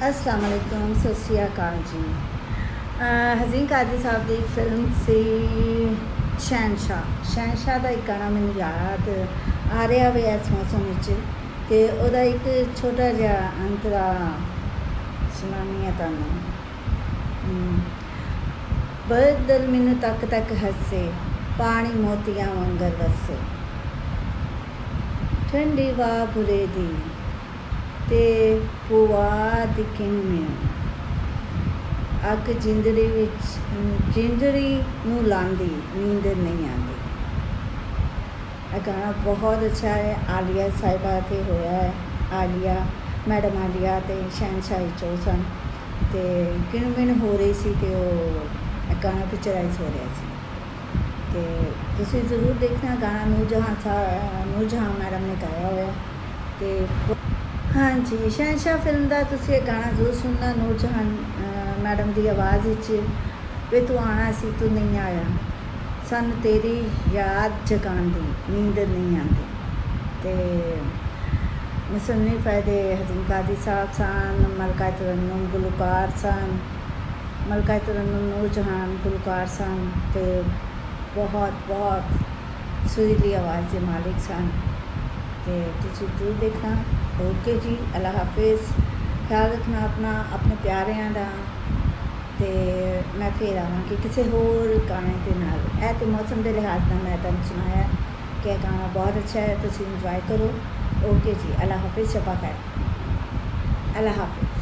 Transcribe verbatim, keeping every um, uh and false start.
अस्सलाम वालेकुम, सत श्री अकाल जी। हज़ीन कादी साहब की फिल्म सी शहनशाह। शहनशाह का एक गाना मैंने याद आ रहा भी इस मौसम तो वह एक छोटा जहा अंतरा सुनानी है तुहानू। बदल मैनू तक तक हसे, पानी मोतियां वांगर वसे, ठंडी वाह बुरे दी ते पुआ दी किन में अग जिंदड़ी विच जिंदड़ी नू लांदी नींद नहीं आती। यह गाना बहुत अच्छा है। आलिया साहिबा ते होया है। आलिया मैडम आलिया ते शहनशाह चो सन ते किन मिन हो रही सी ते वो गाना पिक्चराइज हो रहा सी ते तुसी जरूर देखना। गाना नूरजहां सा नूरजहां मैडम ने गाया होया ते हाँ जी। शहनशाह फिल्म का तुसी गाना जरूर सुनना। नूरजहां मैडम की आवाज़ वे तू आना सी तू नहीं आया, सन तेरी याद जगांदी नींद नहीं आती। तो मुसन्निफ है हज़ीन कादी साहब सन, मलका तरन्नुम गुलकार सन, मलका तरन्नुम नूरजहां गुलकार सन तो बहुत बहुत सुरीली आवाज़ के मालिक सन। तो तुसी जरूर देखना। ओके जी, अल्लाह हाफिज़। ख्याल रखना अपना, अपने प्यारिਆਂ ਦਾ। तो मैं फिर आवांगी किसी होर गाने के नाल। ऐ तो मौसम के लिहाज ना मैं तुहानू सुनाया कि गाना बहुत अच्छा है, तुसी इंजॉय करो। ओके जी, अल्लाह हाफिज़, शबा खैर, अल्लाह हाफिज़।